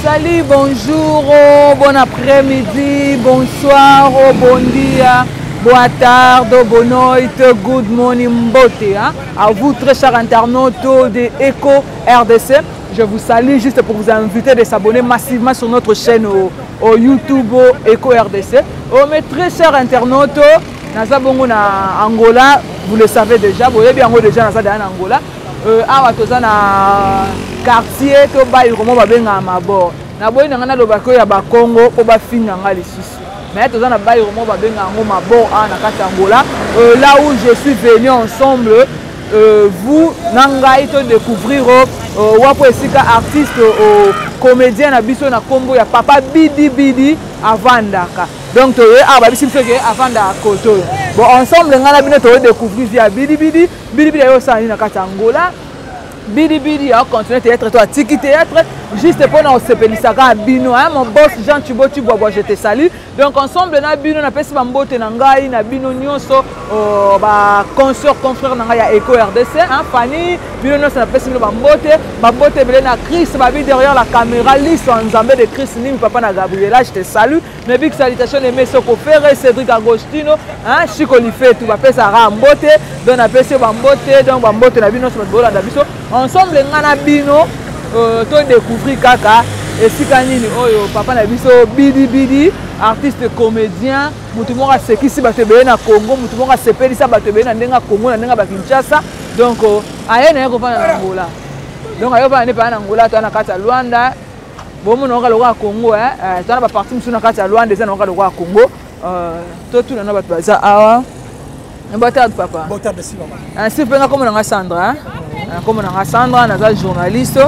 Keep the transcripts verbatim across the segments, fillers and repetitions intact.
Salut, bonjour, oh, bon après-midi, bonsoir, oh, bon dia, bonne tarde, bonne nuit, good morning, mbote. Hein? À vous, très chers internautes de Eco R D C, je vous salue juste pour vous inviter de s'abonner massivement sur notre chaîne au, au YouTube Eco R D C. Oh, mes très chers internautes, naza bongo na Angola, vous le savez déjà, vous avez bien déjà naza dans Angola. Euh, awa toza na quartier to bayi komo babenga mabor na boyi nanga na lobako ya bakongo po bafinga nga lisusu mais toza na bayi komo babenga ngo mabor a na kati Angola. Euh, là où je suis venu ensemble euh, vous nanga ito découvrir euh, wapo esika artiste euh, comédien na biso na kombo ya Papa Bidi Bidi avandaka donc toye ah ba bisi feke avanda koto bon ensemble ngana bino to découvrir via Bidi Bidi Bidi Bidi yo sani na kati Angola. Bidi Bidi a continué théâtre, toi tiki théâtre juste pour nous sepelisaka bino hein mon boss Jean Chiboti Bobo je te salue donc ensemble na bino na pesi bambote na ngai na bino nyonso oh, ba consort confrère na ngai ya Eco R D C hein Fanny bino nyonso na pesi bino bambote bambote belé na Chris babi derrière la caméra liso nzambe de Chris ni papa na Gabriela je te salue mes big salutations les Mesoko Ferre Cédric Agostino hein Chico Lifé tout ba pesa ra mbote donc na pesi bambote donc bambote na bino so bola na biso ensemble ngana bino euh, to découvrir kaka esika nini oyo papa na biso Bidi Bidi artiste comédien mutu moko asekisi bato ebele na Congo mutu moko asepelisa bato ebele na ndenga Congo na ndenga ba Kinshasa donc aye na ye kofana na Angola donc aye kofana nepa na Angola to na kati ya Luanda bomo na oka loka Congo eh to na ba parti musu na kati ya Luanda eza na oka loka Congo euh to tu na bato baza awa mbata papa mbata de si mama ainsi penga comme na Sandra comme on a Sandra, on a journaliste,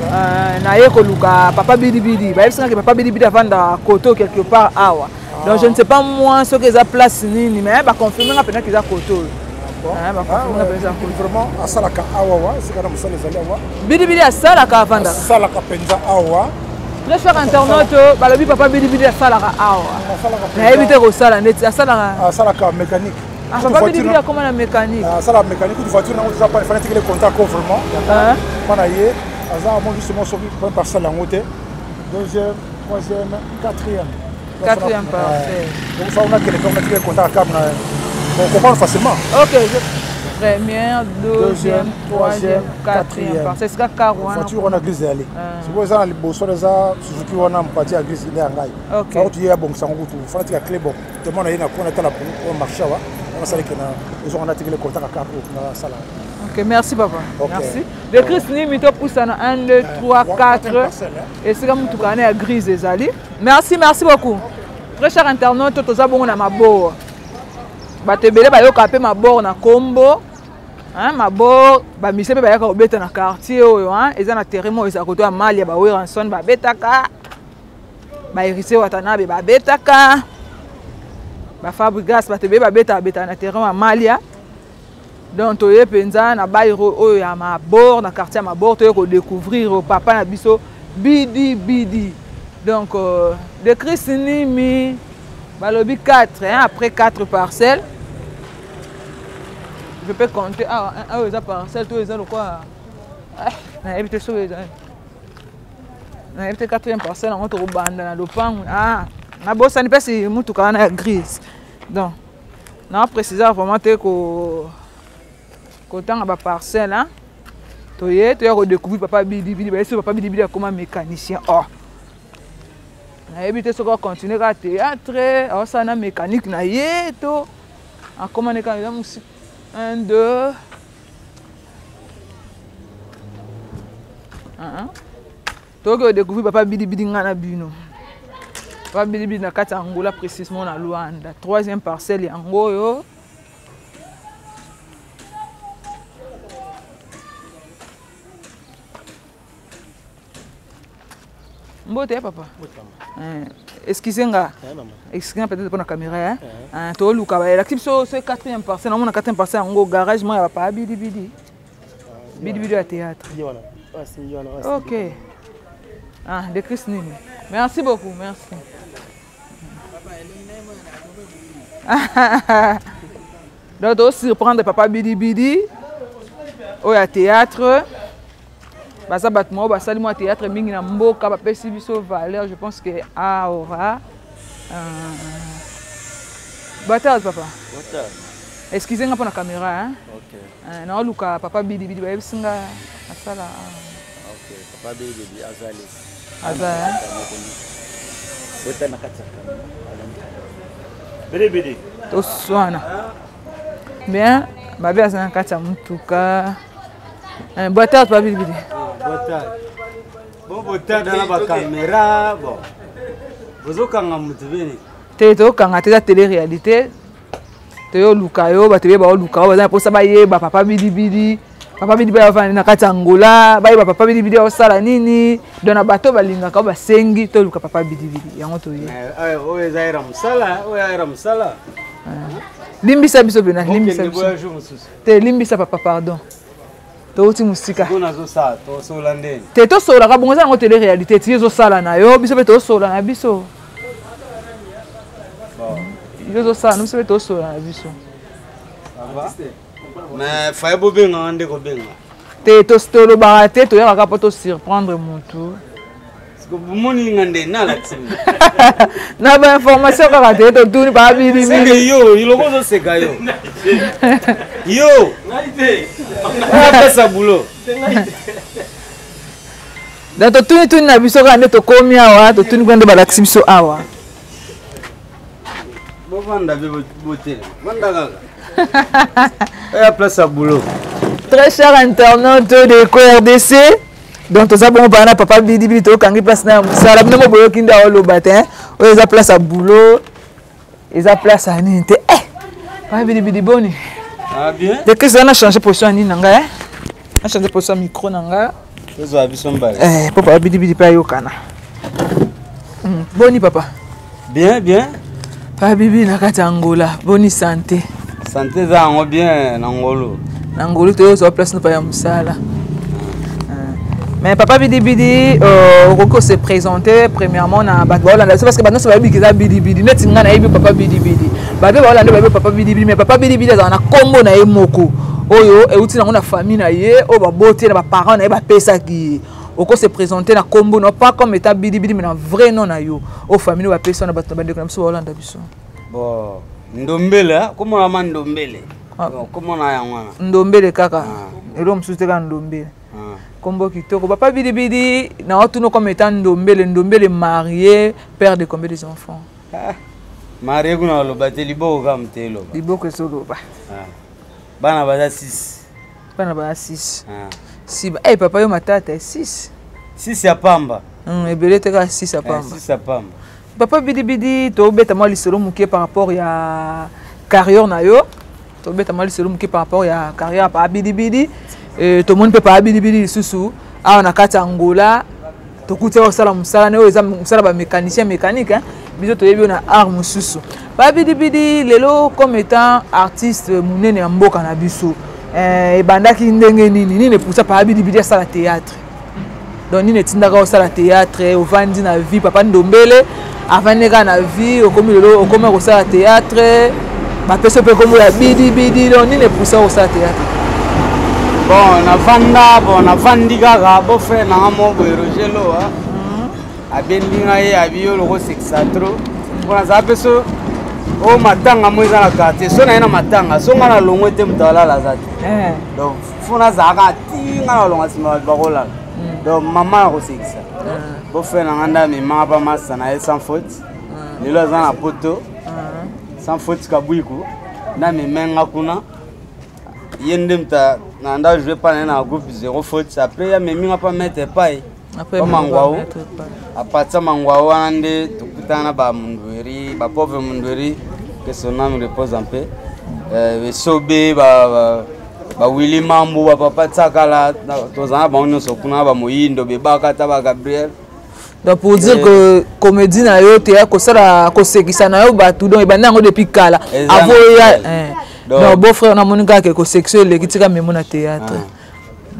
na ye koluka Papa Bidi Bidi. Bah est-ce que Papa Bidi Bidi avant da koto quelque part awa. Donc je ne sais pas moi ce qu'ils a place ni ni mais bah confirmer peut-être qu'ils a koto. Ah bah confirmer peut-être ça vraiment à salaka awa c'est quand même ça les aller awa. Bidi Bidi à salaka avant da. Salaka penza awa. Très cher internaute, bah le Papa Bidi Bidi à salaka awa. Na éviter ko sala net à salaka. À salaka mécanique. Ah, Papa Bidi Bidi a comment la mécanique? Ah, ça la mécanique de voiture, on a pas il fallait que les contacts vraiment. Hein? Panaye, azar moi justement sur une parcelle en haute. Deuxième, troisième, quatrième. Quatrième parcelle. Donc ça on a que les contacts les contacts on comprend facilement. OK, première, deuxième, troisième, quatrième parcelle. C'est ça Carouane. Voiture on a grise aller. C'est pour ça les bossos les a Suzuki on a parti à grise il est en gaille. OK. Ça tu es bon ça on goûte. Faut que la clé bon. Tellement on a une on a la pour marcher là. On a tiré le contact à Capo. Ok, merci papa. Okay. Merci. Le Christ ni mito poussana un, deux, trois, quatre. Et c'est comme tout le monde grise des alliés. Merci, merci beaucoup. Très cher internaute, tout ça bon na mabo. Ba te belé ba yo kapé mabo na Kombo. Hein, mabo ba mise pe ba ya ka obeta na quartier oyo hein, eza na terrain mo eza koto ya Malia ba Weranson ba betaka. Ba irise watanabe ba betaka. Ba Fabrigas ba tebe ba beta beta na terrain à Malia donc toye penza na bayro oyo ya mabor na quartier mabor toye ko découvrir au papa na biso Bidi Bidi donc euh, de Christini mi balobi quatre hein, après quatre parcelles je peux compter ah ah les parcelles tous les ans quoi na éviter sur les na éviter quatrième parcelle on to banda na lopango ah na bossa ni pesi mutu kana grise donc na préciser vraiment te ko ko tanga ba parcelle hein to ye to ya ko découvrir Papa Bidi Bidi ba ese Papa Bidi Bidi comme mécanicien oh na éviter ce qu'on continuer à théâtre oh ça na mécanique na ye to en comment ne quand musique un deux ah to ko découvrir Papa Bidi Bidi ngana bino Papa Bidi Bidi na kati Angola précisément na Luanda troisième parcelle ya ngoyo mbote papa euh excusez-moi excusez-moi peut-être pour la caméra hein hein to luka ba l'actif so c'est quatrième parcelle on a quatrième parcelle ngo garage moi ya Papa Bidi Bidi Bidi Bidi à théâtre OK ah de Christ Nini merci beaucoup merci donc aussi reprendre Papa Bidi Bidi au théâtre baza bato moko basali mwa théâtre mingi na mboka bapesi biso valeur. Je pense que aura Bata papa. Bata. Excusez moi pour la caméra hein. OK. Euh na luka papa bidi bidi ba yebisinga asala. OK, papa bidi bidi azali. Azali. Bota na kataka. Bidi bidi. To swana. Bien, babi azana kata mutuka. Euh bata papa bidi bidi. Bota. Bon bota dans la caméra, bon. Vous kanga mutu bini. Te to kanga te télé réalité. Te yo luka yo ba te ba luka ba za posa ba ye ba papa bidi bidi. Papa bidi ba va na kata Angola, ba ye ba papa bidi bidi o sala nini. Dona bato ba linga ka ba sengi to luka papa bidi bidi. Yango to ye. Eh o ezaira musala, o yaira musala. Limbisa biso bena, limbisa biso. Te limbisa papa pardon. To uti musika. Bona zo sa, to sola ndeni. Te to sola ka bongo za ngo télé réalité ti zo sala na yo, biso be to sola na biso. Yo zo sala, no se be to sola na biso. Mais faye bo benga ande ko benga. Te to stolo barate to ya ka poto surprendre mutu. Ko moni ngande na la tsimi. Na ba information ka te to tuni ba bi bi. Yo, il ko zo seka yo. Yo. Naite. Apa sa boulot. Da to tuni tuni na biso ka ne to komi awa, to tuni kwende ba laksi biso awa. Bo vanda be boté. Vanda gaga. Et place à boulot. Très cher internaute de Eco R D C. Donc tout ça bon par papa bidi bidi to kangi place na musala bino mo boyo kinda o lo batin. O eza place à boulot. Eza place à ninte. Eh. Papa bidi bidi boni. Ah bien. De que ça na changer position ni nanga. A changer position micro nanga. Ezo abiso mbale. Eh papa bidi bidi pa yo kana. Boni papa. Bien bien. Papa bibi na kata Angola. Boni santé. Santé za ngo bien na ngolo. Na ngolo to zo place no pa ya musala. Mais papa bidi bidi euh Roko se présenter premièrement na ba Hollande c'est parce que ba non se ba bidi bidi bidi net nga na yebi papa bidi bidi. Ba be Hollande ba be papa bidi bidi mais papa bidi bidi za na kombo na ye moko. Oyo e uti na ngona famille na ye o ba boté na ba parents na ye ba pesa ki. Roko se présenter na kombo non pas comme état bidi bidi mais na vrai nom na yo. O famille ba pesa na ba ba ndeko na biso Hollande biso. Bon. Ndombele, comment la man ndombele? Comment na yangwana? Ndombele kaka. Elo msute ka ndombele. Kombo kitoko. Papa bidi bidi na otuno comme étant ndombele, ndombele marié, père de combien des enfants? Marié kuna loba te libo ka mtelo. Libo ke so loba. Bana baza six. Bana baza six. Si ba eh papa yo matata six. six ya pamba. Hum, ebele te ka six ya pamba. six ya pamba. Papa bidi bidi to beta moi lisolo muke par rapport ya carrière na yo. To beta moi lisolo muke par rapport ya carrière pa bidi bidi. Et tout le monde peut pas bidi bidi susu. Ah on a kata Angola. To kuté o sala musala ne o eza musala ba mécanicien mécanique hein. Biso to yebi na arme susu. Pa bidi bidi lelo comme étant artiste munene ya mboka na biso. Eh ebandaki ndenge nini nini ne poussa pa bidi bidi sala théâtre. Donc nini tindaka o sala théâtre o vandi na vie papa ndombele. Avant de gagner la vie, au comme le au comme au théâtre, ma personne peut comme la bidi bidi, on est pour ça au théâtre. Bon, na vanda, bon na vandi gaga, bon frère na mo Roger lo ah. A bendi ngai abio lo sexatro. Bon za peso o matanga moza na kate, so na ina matanga, so ngana longo te mutala la zati. Eh. Donc funa zaka ti ngana longa sima ba kola. Donc maman ko sexa. Bon frère na nganda mi mama pa masa na sans faute. Lelo za na poto. Sans faute kabuiku. Na mi menga kuna. Yende mta na nda jouer pas na groupe zéro faute. Après ya mi minga pa mettre pai. Après mangwao. Apatsa mangwao ande tukutana ba mundweri, ba pauvre mundweri que son âme repose en paix. Euh sobe ba ba Willy Mambo ba papa tsakala tozana ba onyo sokuna ba moyindo be ba kata ba Gabriel. Donc pour dire que comédie na yo te ko sala ko sekisa na yo ba tout donc e banda ngo depuis kala avoya eh donc beau frère na monika ke ko sexuel le kitika memo na théâtre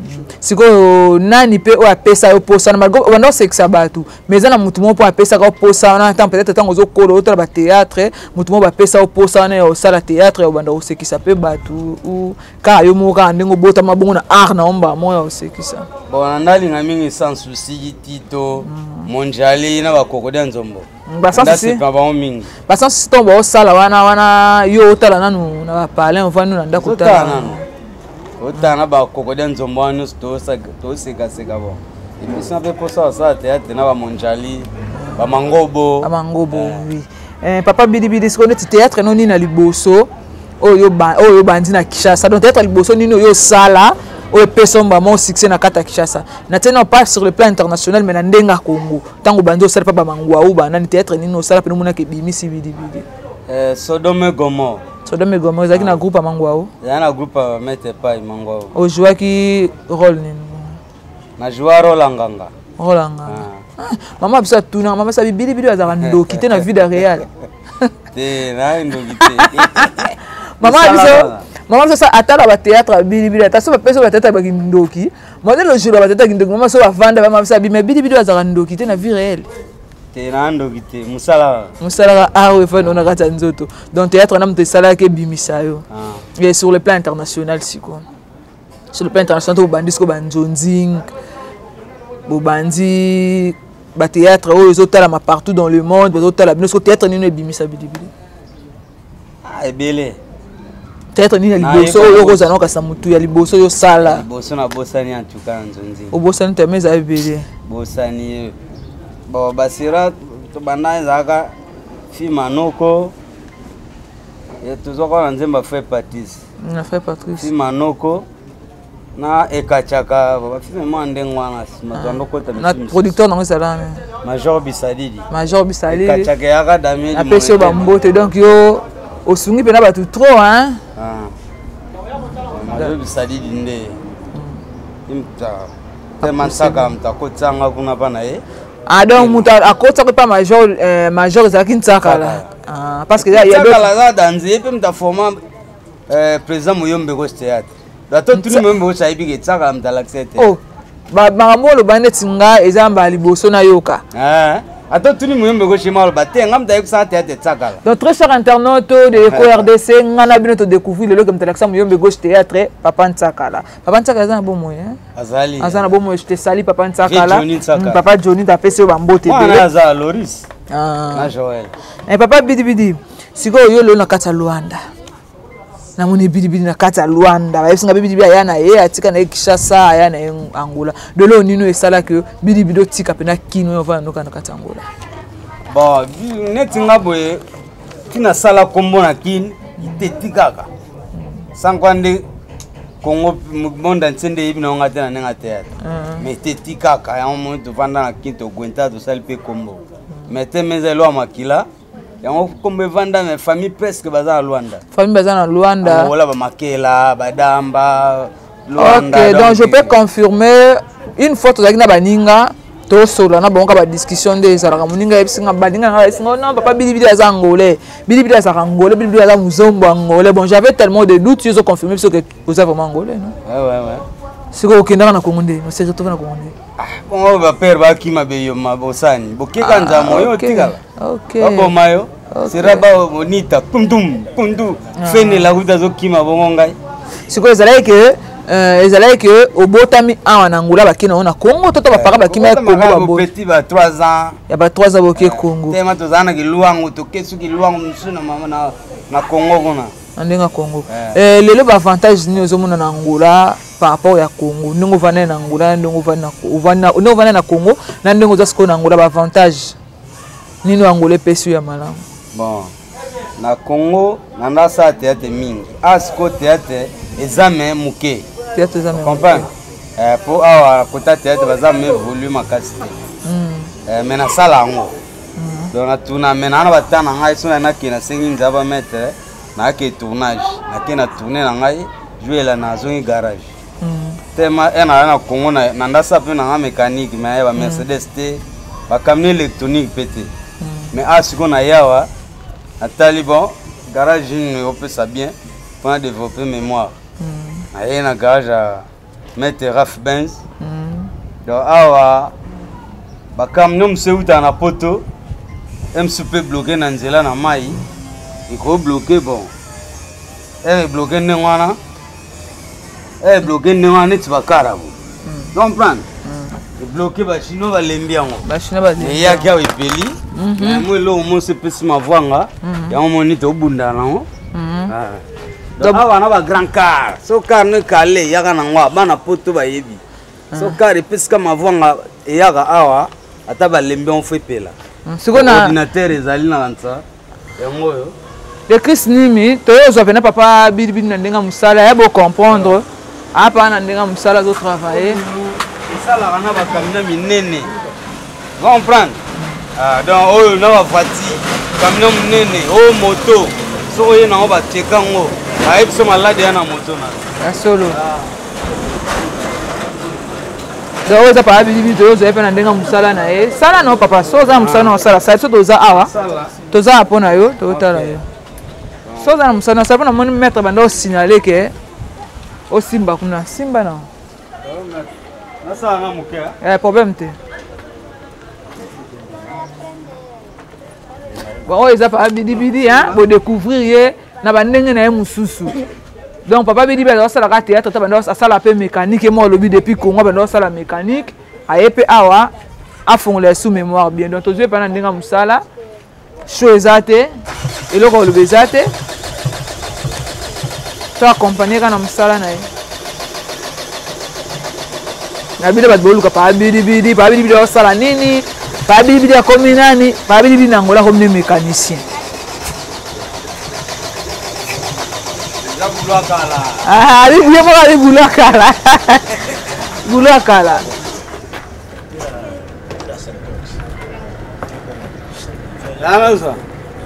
sikoyo nani pe o apesa yo posa na malgo wanda osekisa bato mais eza na mutu moko po apesa ka posa wana tant peut-être tant ozokola otala ba théâtre mutu moko bapesa yo posa wana ya osala théâtre ya banda osekisa pe bato ou ka yo moko ka ndenge obota mabongo na art na omba moya osekisa bon ndalinga mingi sans souci Tito Monjali na bakokodia nzombo basansi mingi basansi tombo osala wana wana yo otala nanu na bapale ovanu na ndako otala nanu otana bakokodia nzombo wana toseka seka bon emission pe posa osala théâtre na bamonjali bamangobo bamangobo oui eh papa bidibidi siko neti théâtre no nini na liboso oyo ba oyo bandi na Kinshasa donc théâtre liboso nini oyo sala oyo pesa mbamo succès na kata Kinshasa na tena pas sur le plan international mais na ndenga Congo tango bandi osala pa bamangwa ou ba na théâtre nini osala pe no mona ke bimisi bidibidi eh Sodome Gomorrhe Sodome Gomorrhe ezaki na groupe amangwa ya na groupe mete pa imangwa o jouaki rôle nini na jouer rôle nganga rôle nganga mama bisa tuna mama sabi bidibidi azaka ndoki te na vida réelle te na ndoki te mama bisa mama bisa atala ba théâtre bidibidi ataso ba peso ba théâtre ba ndoki modèle le jour ba théâtre ndoki mama so ba vanda mama bisa bi mais bidibidi azaka ndoki te na vie réelle te na ndoki te musala musala awe fa on a kata nzoto donc théâtre na mte sala ke bimisa yo et sur le plan international siko sur le plan international to bandisko banjonzing bo bandi ba théâtre o ezotala ma partout dans le monde bazotala binosko théâtre nino ebimisa bidibidi ah ebele théâtre nini liboso oyo kozana okasa mutu ya liboso yo sala liboso na bosani en tout cas nzonzi obosani temeza ebele bosani bo basira to bana ezaka fi manoko et tozoko na nzemba fait Patrice na fait Patrice fi manoko na ekachaka bafime mo ndengwana matando kota na producteur na ngisa Major Bisalidi Major Bisalidi ekachaka yaka dameli apesio bambote donc yo osungi pena batu trop hein ah Major Bisalidi nde imta tema saka mta kotsanga kuna pana e ah donc muta akotsa ko pa Major Major zaki ntsaka la ah parce que il y a d'autres la danser pe mta forma euh président Muyombe ko théâtre bato tuni membo sayibi ke tsaka mta l'accepter oh ba bangamolo baneti nga ezamba liboso na yoka ah ato tuni Muyombe ko shima baté ngam da yeksa théâtre tsaka donc très cher internaute de Eco R D C ngana bino to découvrir le comme télé Muyombe gauche théâtre papa ntsaka la papa ntsaka ezana bon moyen azali azana bon moyen je te sali papa ntsaka la papa Johnny ta pese ba mbote be na za Loris ah na Joël et papa bidibidi siko yo lo na kata Luanda na moni bidibidi na kata Luanda ba yesinga bidibidi ya na ye atika na Kinshasa ya na Angola de lo nino esala que bidibidi otika pena kino va no kana kata Angola bon neti ngaboye tina sala kombo na kin itetikaka sankwande Congo monde ntende ibina ngate na nga théâtre mais tetikaka ya mo to vanda na kinto gwenta to salpe kombo mais temeze lo makila yango kombe vanda na famille presque baza Luanda famille baza na Luanda wala ba makela badamba Luanda OK donc je peux confirmer une fois to na baninga to solo na bonka ba discussion de ezalaka moninga ebisinga baninga na esinga non papa bidibidi aza angolais bidibidi aza angolais bidibidi aza muzombo angolais bon j'avais tellement de doutes ils ont confirmé que vous êtes vraiment angolais non ouais ouais ouais c'est quoi okenda na Congo ndé c'est retourné na Congo ndé ah bon ba père ba ki mabeyo mabosani bokeka nzamo yo tikala OK babo mayo siraba bonita kundum kundu fene la huda zo kima bongo ngai c'est quoi ezalaki que euh ezalaki que obotami awa na ngula bakina na Congo toto bapaka bakima Congo babo petit ba trois ans ya ba trois ans boke Congo tema tozana ki luangu to kesu ki luangu msuna mama na na Congo kuna andenga Congo eh lelo ba avantage ni ozomona na ngula par rapport ya Congo ndingo vana na ngula ndingo vana uvana ndingo vana na Congo na ndingo zasko na ngula ba avantage nino angolais pesu ya malamu bon na Congo nanda sa théâtre mingi asko théâtre examen muke théâtre examen comprends euh pour avoir côté théâtre bazame volume makasi euh mais na sala ngo donc na tuna mena na batana ngai sona na kina sengi nzaba mettre na ke tournage na kina tourner na ngai jouer la na zongi garage tema ena na Congo na nanda sa pe na mécanique mais ba Mercedes T ba camion électronique pété mais asko na yawa à Taliban garage on peut ça bien pour développer mémoire. Il y a un garage Maître Raf Benz. Donc, awa, ba camion monsieur uta na poto, M C P bloqué na nzela na mai, il faut bloquer bon. Eh bloqué n'engwana, eh bloqué n'engwana tu vas carabo. Tu comprends? Bloqué ba chino ba lembiango. Ba chino ba lembiango. Ya kia wipeli. Mais moi là au moins c'est petit ma voanga. Ya on monite au bunda non. Ah. Donc awa na ba grand car. So car ne calé ya kana ngwa bana poto ba yebi. So car epeska ma voanga ya ga awa ata ba lembiango fait pela. Sikona ordinateur ezali na nsa. Ya ngoyo. Le Chris Nimi, toyo zo vena papa bidi bidi na ndenga musala ya bo comprendre. Apa na ndenga musala zo travailler. Ça la rana ba kamina minene. Vous comprenez? Ah donc oh na ba voiture, kamina minene, oh moto. So ye na ba tekango. Ba ebiso malade ya na moto na. Solo. Donc oza pa bidi bidi ozo epe na ndenga musala na e. Sala no papa, so za musala na sala, sa so toza awa. Toza apona yo, to tala yo. So za musala na sa pona moni mettre bando signaler que o simba kuna simba na. Eh, problème te. Bon, ils ont pas bidi bidi hein, pour découvrir na bandenge na mususu. Donc papa bidi bidi ça la théâtre, ta bando ça la peu mécanique et moi lobby depuis Congo bando ça la mécanique, a épé awa a fond les sous mémoire bien. Donc tu pendant ndenga musala, chose ate, et le rôle bezate. Tu accompagner kana musala na. Nabide bat boluka pa bidi bidi pa bidi bidi osala nini pa bidi bidi akomi nani pa bidi bidi nangola comme mécanicien la boulot kala ah ali bien pas ali boulot kala boulot kala là ça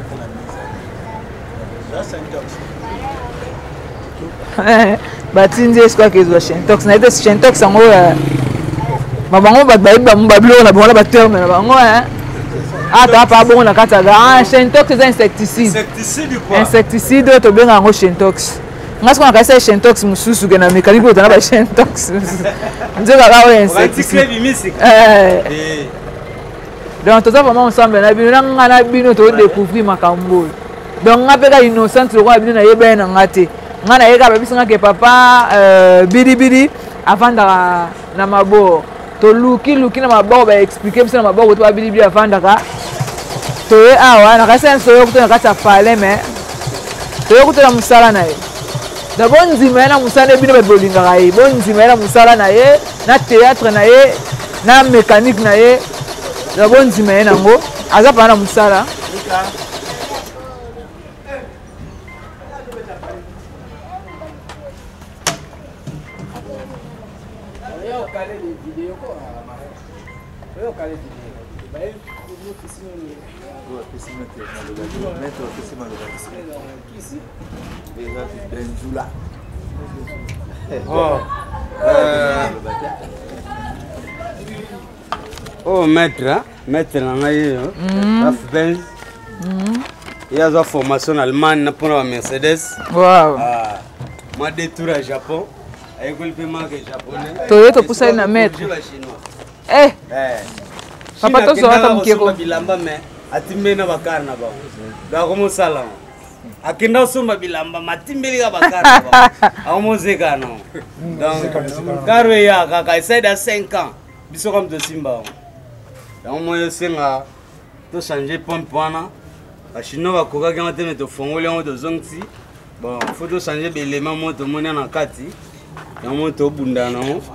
batinze espoir que zo Shentox na ite Shentox ngo mabango bat ba mbabilo na bonga ba terme na bango hein ata pa bongo na kataga ah Shentox c'est insecticide insecticide quoi insecticide to benga ngo Shentox ngasko na kasa Shentox mususu ke na mécanique to na ba Shentox nzeka ka o insecticide eh donc tout ça vraiment ensemble na bino na na bino to découvrir makambo donc ngapeka innocent ko bino na yeba na ngate ngana yeka ba bisinga ke papa euh bidi bidi avant da na mabo to luki luki na mabo ba expliquer bisinga mabo to ba bidi bidi avant da ka to e awa na kasa so yo to na kasa fale mais to yo to na musala na ye da bonzi mena musala bino ba bolinga ka ye bonzi mena musala na ye na théâtre na ye na mécanique na ye da bonzi mena ngo aza pa na musala Oh, euh... oh maître, hein? Maître Nangaye, Raf Benz. Il y a une formation en Allemagne pour la Mercedes. Wow. Ma détour au Japon. Avec le paiement japonais. Toyota pour ça, il y a un maître. Eh! Papa, tu as un peu bilamba, mais atimbe na bakar na ba. Da komo sala. Akinda usumba bilamba matimbeli ga bakar na ba. Amomo zeka no. Donc karwe ya kaka essaye de cinq ans. Biso comme de simba. Donc moi je senga to changer pompe wana. Ba chino ba koka ki mateme to fongole ngo to zongti. Bon, faut to changer belément moto mona na kati. Ya moto bunda na. Donc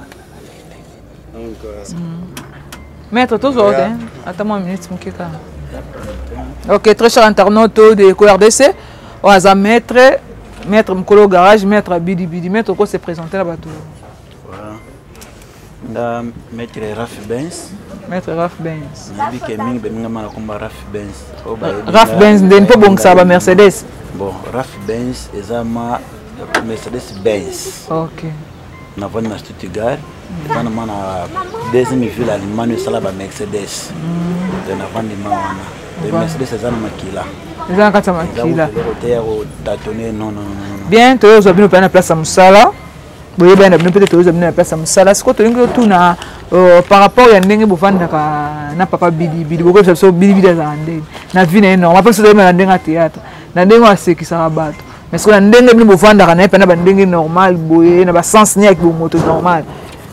maître, tous autres, hein? Attends-moi une minute, mon kika. Ok, très cher internaute de Eko R D C. On a un maître, maître Mkolo Garage, maître Bidi Bidi, maître quoi s'est présenté là-bas tout. Voilà. Maître Raf Benz. Maître Raf Benz. Nabi Keming, Benga Malakomba Raf Benz. Raf Benz, n'est pas bon que ça va Mercedes. Bon, Raf Benz, c'est ma Mercedes Benz. Ok. On a vendu à Stuttgart. On a deuxième ville allemande, c'est la Mercedes. On a vendu à Mercedes, c'est un maquila. C'est un maquila. Non, non, non. Bien, tu as bien place à Moussala. boye bana bino peut-être oza bino pesa musala siko to ngi to na par rapport ya ndenge bovanda ka na papa bidi bidi boko so bidi bidi za ndenge na vie na non parce que na ndenge théâtre na ndenge asekisa bato mais siko na ndenge bino bovanda ka na pe na ba ndenge normal boye na ba sens ni avec moto normal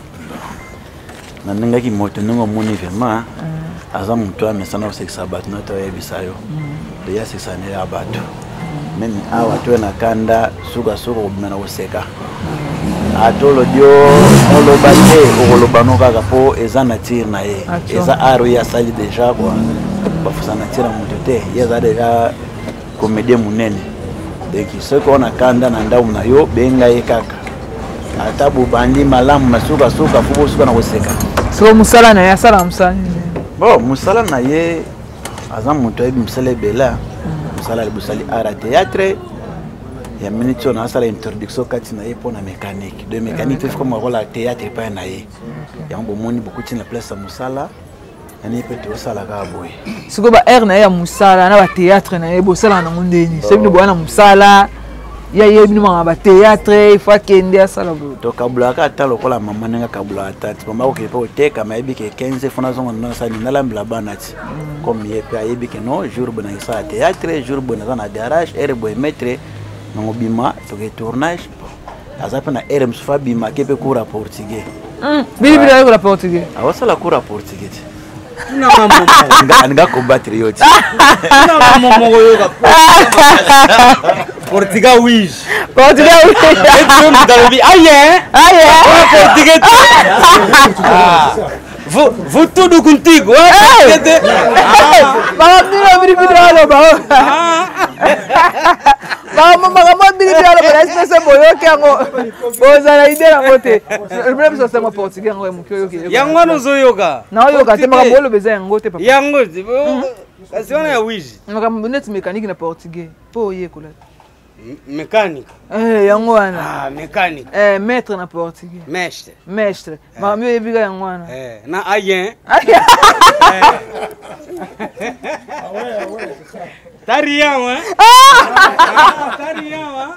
na ndenge ki moto ndenge moni vraiment aza mutu amesana osekisa bato na to yebisayo de ya sekisa ne ya bato même awa to na kanda suka suka obimana oseka atolo dio oloba te oloba no kaka po eza nature na ye eza aro ya sali déjà quoi bafusa nature mutu te yeza déjà comédien munene donc ce qu'on a kanda na ndamu na yo benga ye kaka atabu bandi malamu masuka suka fubo suka na oseka so musala na ya sala musala bon musala na ye aza mutu ayebi musala bela musala libusali ara théâtre ya minute on a ça l'introduction kati na ye pour na mécanique de mécanique fait comme rôle théâtre pas na ye ya on bomoni beaucoup tin la place musala ani peut to sala ka boy siko ba air na ya musala na ba théâtre na ye bo sala na ngondeni sebi bo na musala ya ye bino ba théâtre il faut kende sala bo to kabula ka talo kola mama nga kabula atati mama ko kepo teka ma yebi ke quinze fona zongo na sa ni la mbla banati comme ye pe yebi ke no jour bona sa théâtre jour bona na garage ere boy maître non bima to ke tournage azapa na R M Sufa bima kepe kura portugais mm bili bili ko la portugais awasa la kura portugais na mama nga nga ko batterie yoti na mama mo yoga portugais oui portugais oui et tu me dans vie aïe aïe portugais vous vous tout contigo mama bili bili ala ba mama mama bili bili ala ba espèce boyo kango bozala ide la moté le problème c'est moi portugais ngo mukyo yoki yango no zo yoga na yoga te maka bolo beza yango te papa yango kasi wana ya wiji maka net mécanique na portugais po yekola mécanique eh yango wana ah mécanique eh maître na portugais mestre mestre mama mio yebiga yango wana eh na ayen Tarian, hein? Ah, Tarian, hein?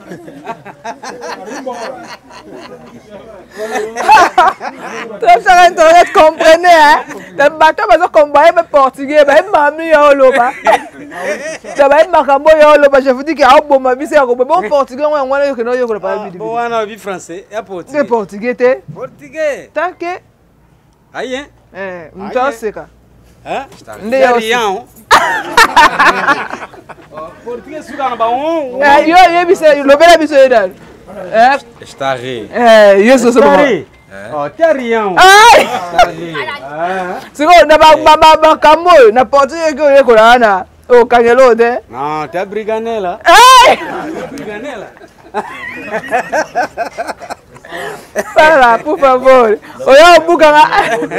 Tout ça, Internet, comprenez, hein? Le bateau, parce qu'on comprend le portugais, ben, mamie, y'a l'oba. Ça va être macambo, y'a l'oba. Je vous dis qu'il y a un bon mamie, c'est un bon portugais, on a un peu de parler. On a un peu français, et portugais. C'est portugais, t'es? Portugais. Tant que. Aïe, hein? Eh, on t'a c'est quoi? Hein? Tarian. Portugais suka na ba on. Eh, yo yebise lobela biso yedal. Eh, Stari. eh, yeso so ba. Oh, Tarian. Ai! Ah. Siko na ba ba ba kambo na portugais ko yeko na. O kanyelo de. Non, ta briganela. Ai! Briganela. Para, por favor. Oya buka nga.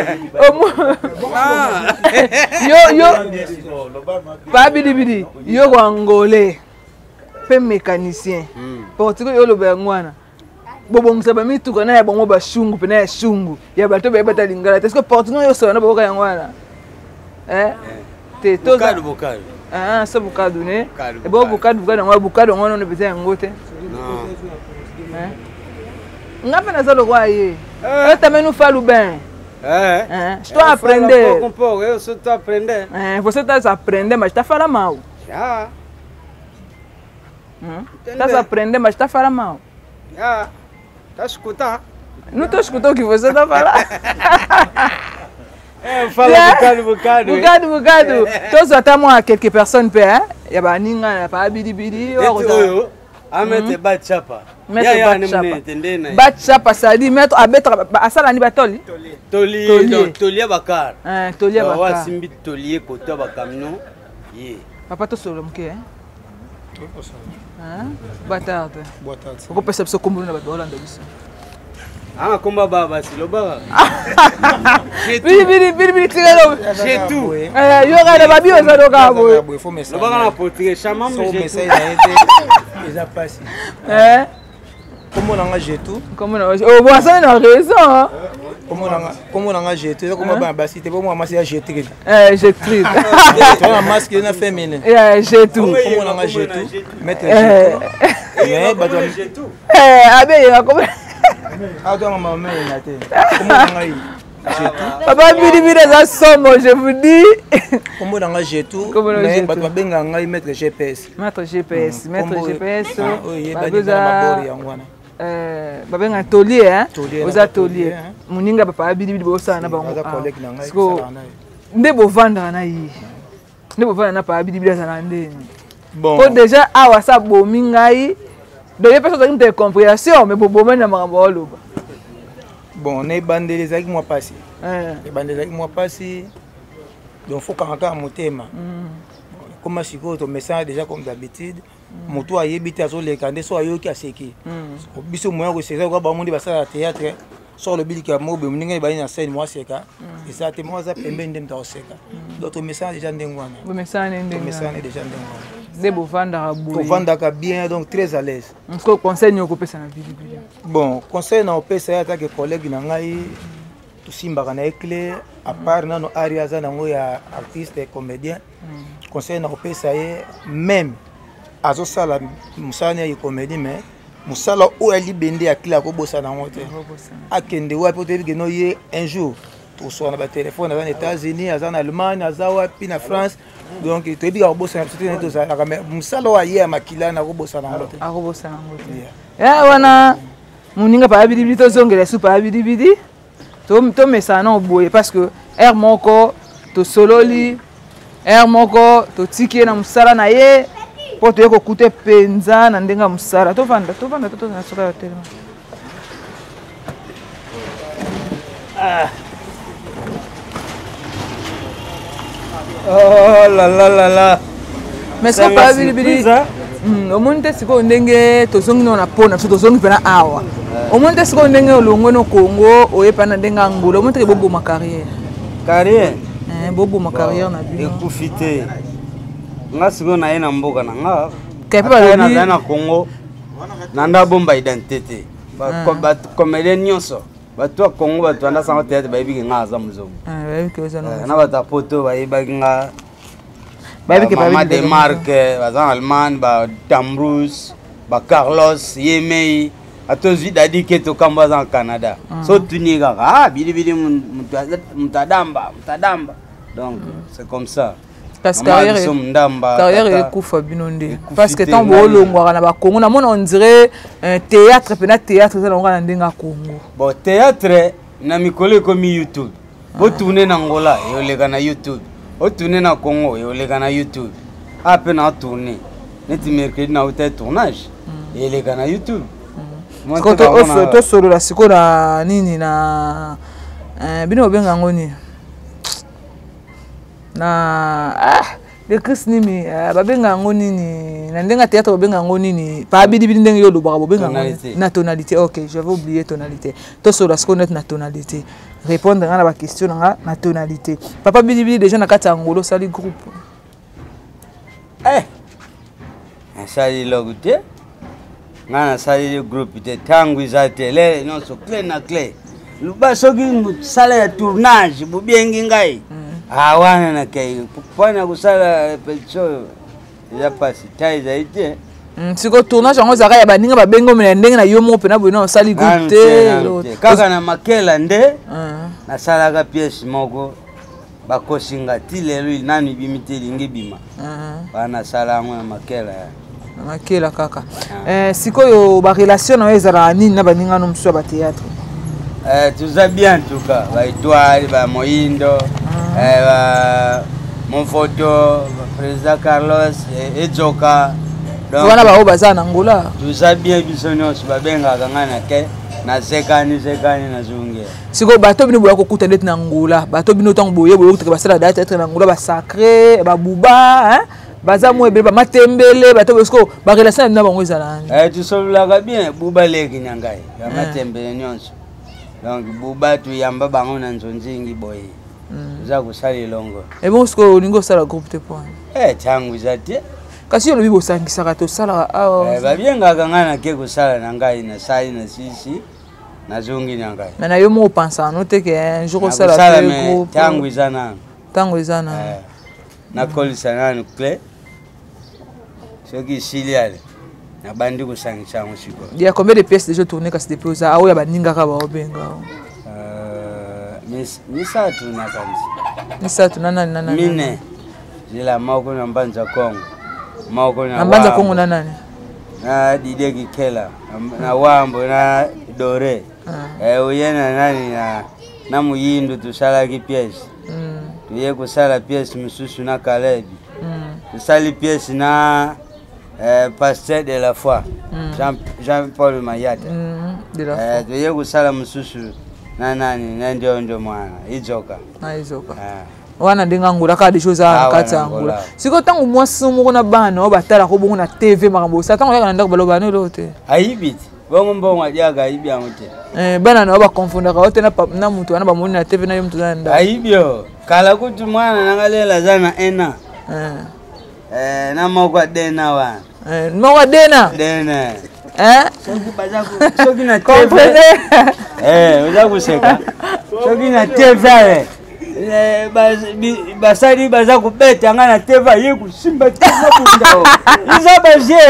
Yo yo. Pa bidi bidi. Yo ko angolais. Pe mécanicien. Portugais yo lo be ngwana. Bobo msaba mitu ko na ya bongo ba shungu pe na ya shungu. Ya bato be bata lingala. Est-ce que portugais yo so na boka ya ngwana? Eh? Te toza. Bocado bocado. Ah, ça bocado ne. E bo bocado bocado ngwa bocado ngono ne beta ngote. Non. Eh? Ngapa na zalo kwa ye. Eh também não falo bem. É. É, estou a aprender. Um pouco, um pouco, eu só estou a aprender. É, você está a aprender, mas está a falar mal. Já. Hum? Está a aprender, mas está a falar mal. Já. Está a escutar. Não estou escutando o que você está a falar. É, fala um bocado, bocado. Bocado, bocado. Todos estamos a quelques personnes, hein? Il y a pas ninguém, pas bidi bidi. Eu, a mettre bate chapa. Mettre bate chapa. Bate chapa, ça dit mettre à mettre à ça l'année batoli. Tolier, tolier bakar. Hein, tolier bakar. Wa simbi tolier côté ba camion. Yé. Papa to solo mke, hein? Hein? Boa tarde. Boa tarde. Vou pensar se como na Holanda isso. Ah, como baba, si lo baba. Bidi bidi bidi bidi tigelo. J'ai tout. Eh, yo ga ba bio za do ga bo. Il faut Lo baba na portugais, chamam j'ai j'ai message a été déjà passé. Eh? Comment on a j'ai tout? Comment on oh bon ça a raison. Comment on a comment on a j'ai tout? Comment ba basi te moi massi a j'ai tout. Eh, j'ai trip. Tu as un masque na féminin. Eh, j'ai tout. Comment on a j'ai tout? Mettre j'ai tout. Mais bah j'ai tout. Eh, abe ya comment Papa Bilibili a somme, je vous dis. Comment dans j'ai tout. Mais bato benga ngai mettre G P S. Mettre G P S, mettre G P S. Euh, babenga tolier hein. Aux ateliers. Muninga papa Bilibili bosa na bango. Parce nde bo vendre na yi. Nde bo vendre na papa Bilibili za ndeni. Bon. Pour déjà awa sa bomi ngai. Donc il y a personne qui a une compréhension mais bon bon na makambo oloba. Bon, on est bandé les aigues moi passé. Les bandés les aigues moi passé. Donc faut quand encore monter ma. Comme si quoi ton message déjà comme d'habitude. Mon toit y est bité à sur les candés soit yo qui a séqué. Biso moyen que c'est ça quoi ba monde ba ça théâtre. Sur le bill qui a mobe mninga ba ina scène moi c'est ça. Et ça te moi ça pembe ndem ta oseka. Donc ton message déjà ndengwana. Le message ndengwana. Le message déjà ndengwana. Des beaux vendeurs pour vendre bien donc très à l'aise. Est-ce que conseil nous occupe ça na Bilibili? Bon, conseil na opé ça ya que collègue na ngai tout simba na éclair à part na no area za na ya artiste et comédien. Conseil na opé ça même azo sala musanya ya comédie mais musala o ali bende akila ko bossa na ngote. Akende wa peut-être que no ye un jour tout soit na téléphone aux États-Unis, en Allemagne, en France. Donc tu dis que bossa na tout ça mais musala wa ye makila na ko bossa na ngote. A ko bossa na ngote. Ya wana muninga pa Bilibili to zongela su pa Bilibili. To to mesa na oboye parce que air moko to sololi air moko to tiki na musala na ye po to yeko kute penza na ndenga musala to vanda to vanda to na soka hotel. Ah. Oh la la la la. Mais ça pas Bilibili. Au moins te siko ndenge to zongi na pona to zongi pena awa. Au moins te siko ndenge olongo no Congo oye pana ndenga Angola. Au moins te bobo ma carrière. Carrière. Eh bobo ma carrière na bino. Ekufite. Nga siko na ina mboka na nga. Kepe ba na na Congo. Nanda bomba identité. Ba ba comédien nyonso. Bato ya Congo bato anda sango théâtre ba ibiki nga za muzomo. Ah ba ibiki oza no. Na bata poto ba ibaki nga ba ibiki ba ibiki de marque ba za Allemagne ba Tamrus ba Carlos Yemei atozi dadi keto kamba za Canada. So tuniga ah Bilibili mutadamba mutadamba. Donc c'est comme ça. Parce que carrière est coufa binonde parce que tant bo longwa na ba Congo na mona on dirait un théâtre pena théâtre ça longa na ndenga Congo. Bon théâtre na mikole comme YouTube. Bo tourner na Angola yo lega na YouTube. O tourner na Congo yo lega na YouTube. Après na tourner. Neti mercredi na hôtel tournage. Et lega na YouTube. Moi to to to solo la siko na nini na bino benga ngoni. Na ah de Chris nimi babenga ngoni ni na ndenga théâtre babenga ngoni ni pa Bilibili ndenge yo lobaka babenga ngoni na tonalité. OK, j'avais oublié tonalité. To so la ce qu'on est na tonalité. Répondre à la question na tonalité. Papa Bilibili déjà na kata ngolo sali groupe. Eh. Sali logote. Ngana sali groupe te tangu za télé non so clé na clé. Luba soki sala ya tournage bubiengi ngai. Ah wana na kai pona kusala pelcho ya pasi tai zaite siko tournage ngo zaka ya baninga babengo mena ndenge na yo mo pena bono sali gute kaka na makela nde na sala ka pièce moko bakosinga ti lelo nani bimite lingi bima bana sala ngo na makela na makela kaka eh siko yo ba relation na ezara nini na baninga no mso ba théâtre eh tout ça bien en tout cas ba étoile ba moindo eh mon photo président Carlos et Joka donc voilà ba obaza na Angola tout ça bien bisonyo ba benga kangana ke na sekani sekani na zunge siko bato bino boya kokuta net na Angola bato bino tango boye boye kuta basala date être na Angola ba sacré ba buba hein baza mo ebe ba matembele bato besko ba relation na bango ezala eh tu solula bien buba leki nyangai ya matembele nyonso donc buba tu yamba bango na nzonzingi boye za kusali longo et bon siko olingo sala groupe te point eh tangu zate kasi lobi bo sangisaka to sala ah eh ba bienga kangana ke kusala na ngai na sai na sisi na zungi na ngai mais na yo mo pensa no te que un jour sala groupe tangu izana tangu izana na kolisa na nuclé soki siliale na bandi kusangisa musiko. Il y a combien de pièces déjà tournées quand c'était posé ah oui ba ninga ka ba obenga. Euh mis misatu na kanzi. Misatu nana nana. Mine. Zila mako na Mbanza Kongo. Mako na Mbanza Kongo na nani? Na Dide Kikela na Wambo na Dore. Eh uyena nani na na Muyindu tusala ki pièce. Mm. Tuye kusala pièce mususu na Kalebi. Mm. Tusali pièce na eh Pasteur de la foi. Mm. Jean Jean Paul Mayata. Mm. De la foi. Eh tuye kusala mususu na nani na ndio ndio mwana ijoka. Na ijoka. Eh. Wana ndinga ngula ka des choses à kata ngula. Siko tangu mwasi muko na bana obatala ko bongo na T V makambo sa tangu yaka ndako baloba no lote. Aibiti. Bongo mbongo ajaga aibi amote. Eh bana na ba confondra ka ote na na mtu ana ba moni na T V na yo mtu nda. Aibio. Kala kuti mwana nangalela zana ena. Eh. Eh na moko dena wa. Eh moko dena. Dena. Eh? Soki bazaku soki na T V. Eh uzaku seka. Soki na T V. Eh basali baza kubeta ngana teva yeku simba teva bundao iza baje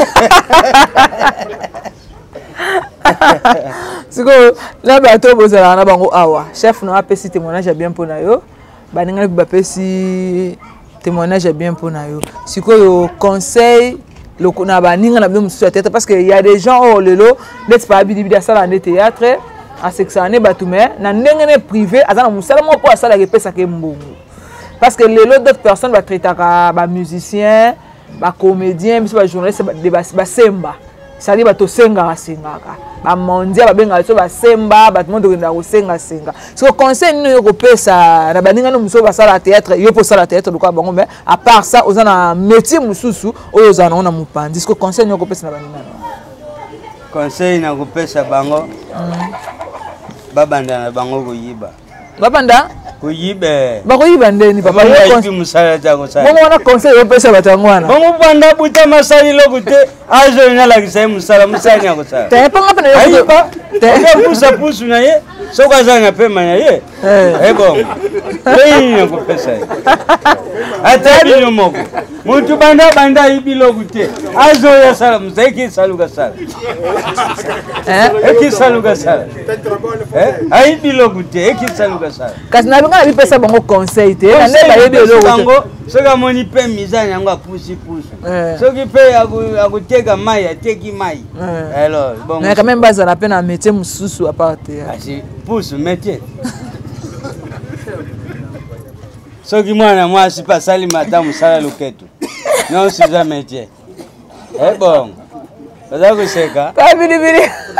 siko la bato bozala na bango awa chef na apesi témoignage bien pour na yo baninga ba pesi témoignage bien pour na yo siko yo conseil le na baninga na bien sur tête parce que il y a des gens oh lelo n'est pas bidi bidi sala na théâtre à sexané batume na ndengene privé azana musala mo po asala ke pesa ke mbongo parce que les autres personnes va traiter ka ba musicien ba comédien biso ba journaliste ba semba sali ba to senga senga ka ba mondia ba benga so ba semba ba mondo kenda ko senga senga so conseil nino yo ko pesa na baninga no muso ba sala théâtre yo po sala théâtre do ka bango mais à part ça ozana métier mususu oyo ozana na mupandi so conseil nino ko pesa na baninga conseil na ko pesa bango babanda na bango kuyiba babanda kuyibe bakoyiba ndeni papa yo konsi musala tako sa bongo na conseil yo pesa batangwana bongo banda buta masali lokute azo ina la kisai musala musani yako sa te panga pena yo ayiba te pusa pusu na ye soka zana pema na ye eh bongo ei na kupesa ata bino moko muntu banda banda ibi lokute azo ya sala musaki saluka sala eh eki saluka sala eh aibi lokute eki saluka sala kasi na binga bi pesa bango conseil te na neba yebi lokute soka moni pe mizani yango apusi pusu soki pe akuteka mai ateki mai alors bon mais quand même baza na pena métier mususu à part asi pusu métier soki mwana mwasi pasali mata musala loketo non suza métier eh bon baza kuseka ka bili bili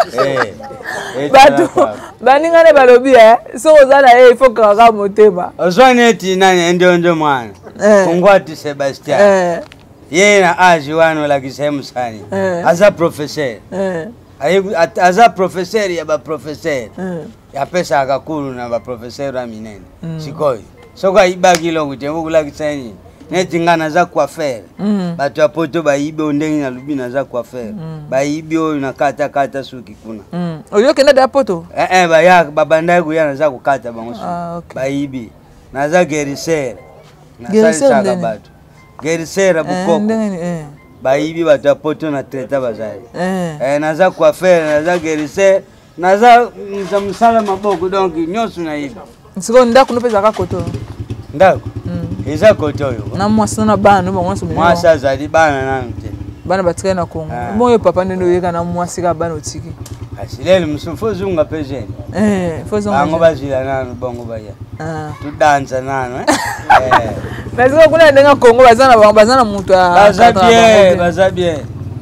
eh batu baninga ne balobi eh so ozana eh il faut kaka motema ozwaneti nani ndio ndio mwana Kongwati Sebastien eh yeye na aji wano la kisemu sani aza professeur eh aza professeur ya ba professeur ya pesa akakulu na ba professeur wa minene sikoi soka ibaki longo tembo kula kisani neti ngana za kwa faire batu apoto ba ibe ondengi na lubina za kwa faire ba ibe oyo na kata kata suki kuna oyo kenda da poto eh eh ba ya babanda ku yana za kukata bango suki ba ibe na za gerisere na sala batu gerisere bukoko ba ibe batu apoto na treta bazali eh na za kwa faire na za gerisere na za msala maboko donc nyosu na ibe siko ndako nopeza ka koto ndako eza koto yo na mwasi na bana bo mwasi mo mwasi azali bana nanu te bana batika na Kongo moyo papa ndendo yeka na mwasi ka bana otiki asilele msufu zunga pejeni eh fozo ngo bazila nanu bongo baya ah tu danza nanu eh eh baziko kuna ndenga Kongo bazana bango bazana mutu bazabie bazabie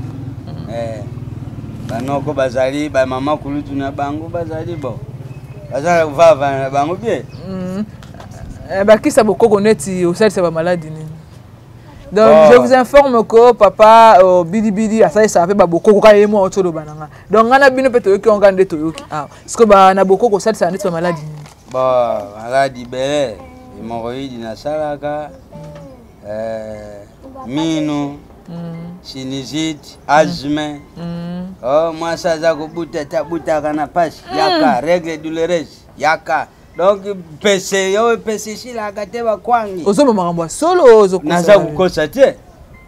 eh banoko bazali ba mama kulutu na bango bazali bo bazana kuvava na bango bien eh bakisa bokoko neti osalisa ba maladie nini donc oh. Je vous informe que papa oh, bidi bidi asai ça fait ba bokoko ka yemo otolo bananga donc ngana bino peto yoki onga ndeto yoki ah parce que ba na bokoko osalisa neti ba maladie nini ba maladie bele hémorroïde na salaka eh mino sinusite asthme oh moi ça za ko buta ta buta kana passe yaka règle douloureuse yaka donc pese yo pese shila akateba kwangi ozoma makambo solo ozo naza kukosa te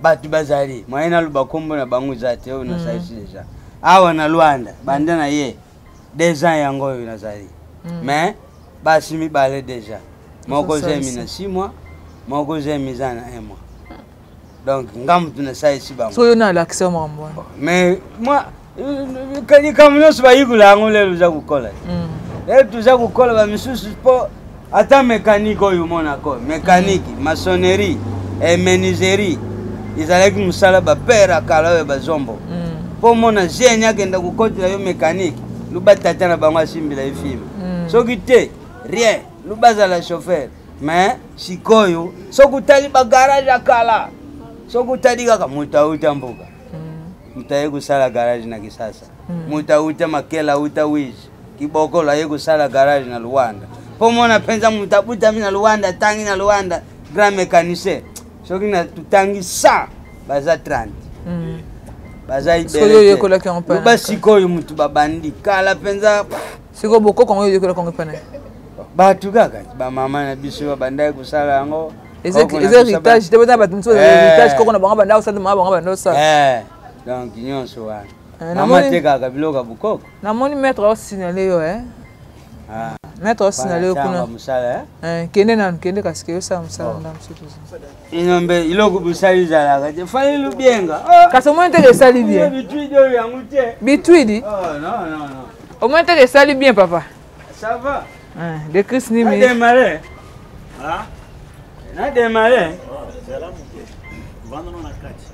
batu bazali mwaina luba kombo na bangu zate yo na saisi deja awa na Luanda banda na ye deux ans yango yo nazali mais basi mi bale deja moko zemi na six mois moko zemi zana un mois donc ngam tuna saisi bangu so yo na l'accès mambo mais moi kani kamuno suba yigula ngole luza kukola leo tuza kukola ba misusu po ata mécanique oyo mona ko mécanique maçonnerie et menuiserie izalaki musala ba pera kala ba zombo po mona zenya kenda kukotela yo mécanique luba tata na bango asimbila ifima soki te rien lubaza la chauffeur mais sikoyo sokutali ba garage akala sokutali kaka mutauta mbuga mutaye kusala garage na kisasa mutauta makela uta wizi kiboko la yego sala garage na Luanda po mona penza mutabuta mina Luanda tangi na Luanda grand mécanicien soki na tutangi cent baza trente mm. baza ibele ba sikoyo mutu babandi kala penza siko boko kongo yekola kongo pana batu gaga ba mama na biso babanda kusala ngo ezeki héritage te bata batu mso héritage koko na bango banda usala mama bango banda usala eh donc nyonso wana mama te gaga biloka bukoko na moni maître au signaler yo eh ah maître au signaler yo kuna musala eh kende na kende kasike yo sa musala ndam surtout inombe iloko busali zala ka fali lubienga kaso mo intéressé sali bien bitwidi yo yangu te bitwidi oh non non non au moins intéressé sali bien papa ça va hein de Chris ni mi démarrer ah na démarrer vanda na kati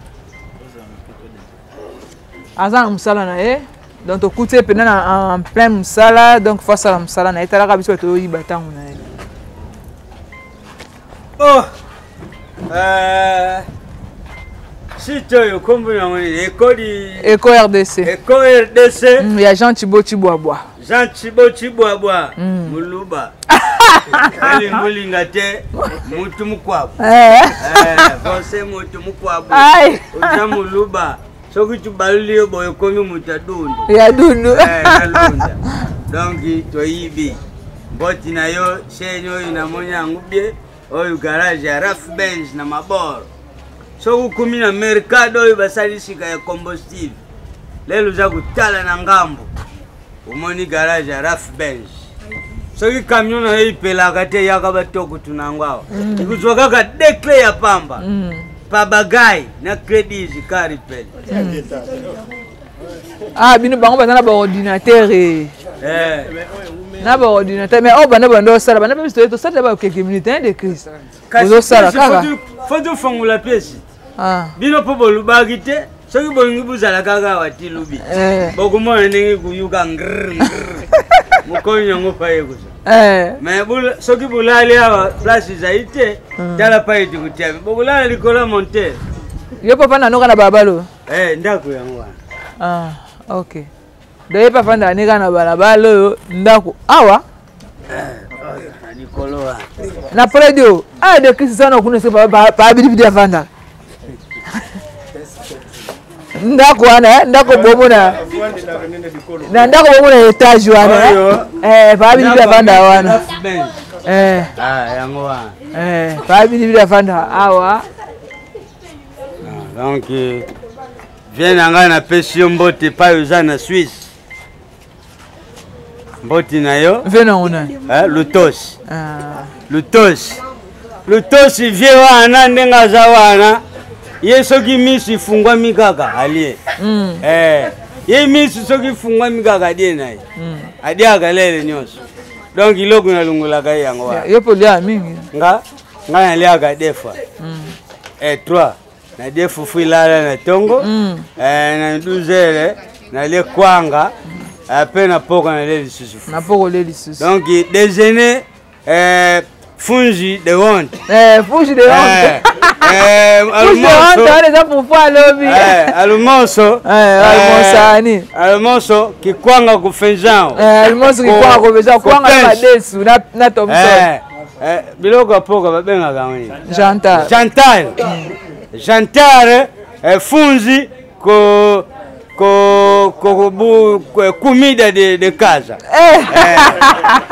azan musala na eh donc to coûter pendant en plein musala donc face à la musala na etala ka biso to yiba tangu na eh oh euh sito yo kombo na ngoni ekodi Eco R D C Eco R D C ya Jean Thibaut Chiboabwa Jean Thibaut Chiboabwa muluba ali mulinga te mutu mukwabo eh eh fonse mutu mukwabo ai uja muluba soki tubaluli yo boyo komi mutadundu ya dundu eh nalunda donc toyibi mboti na yo shenyo ina monya ngubie oyo garage ya Raf Benz na maboro so kumi na mercado oyo basalisika ya combustible lelo za kutala na ngambo umoni garage ya Raf Benz soki camion na ipelaka te yaka batoko tunangwa ikuzwa kaka dekle ya pamba pa bagay na credit zikari pele ah bino bango bazana ba ordinateur eh na ba ordinateur mais oh bana bando sala bana ba biso to sala ba quelques minutes de crise ozo sala kaka faut fongula pièce ah bino po bolubaki te soki bolingi buzala kaka wati lubi bokumona ndenge kuyuka ngr mukonyo ngo paye kusa eh mais bul soki bulali awa place zaite tala paye dikutia bokula likola monter yo papa na noka na babalo eh ndako yango ah okay de papa ndani kana balabalo ndako awa eh likolo na predio ah de kisi sana kuna se pa pa bidi avanda ndako wana ndako bomo na na ndako bomo na etage wana eh pa bidi avanda wana eh ah yango wana eh pa bidi avanda awa donc vient nanga na pesi mbote pa yoza na Suisse mboti na yo vena ona eh lutos ah lutos lutos vie wana ndenga za wana ye soki misi fungwa mikaka alie mm. eh ye misi soki fungwa mikaka die naye mm. adi akalele nyonso donc iloko na lungula kai yango wa yo polia mingi nga nga na lia ka defa mm. eh trois na defu fuilala na tongo mm. eh na duzele na le kwanga après na poko na le lisusu na poko le lisusu donc déjeuner euh fungi de honte eh fungi de honte eh almonso ale za pufu alobi eh almonso eh almonso ani almonso kikwanga kufenjao eh almonso kikwanga kufenjao kwanga na desu na na tomso eh eh biloko poko babenga kamwe jantar jantar jantar eh fungi ko ko ko bu comida de de casa eh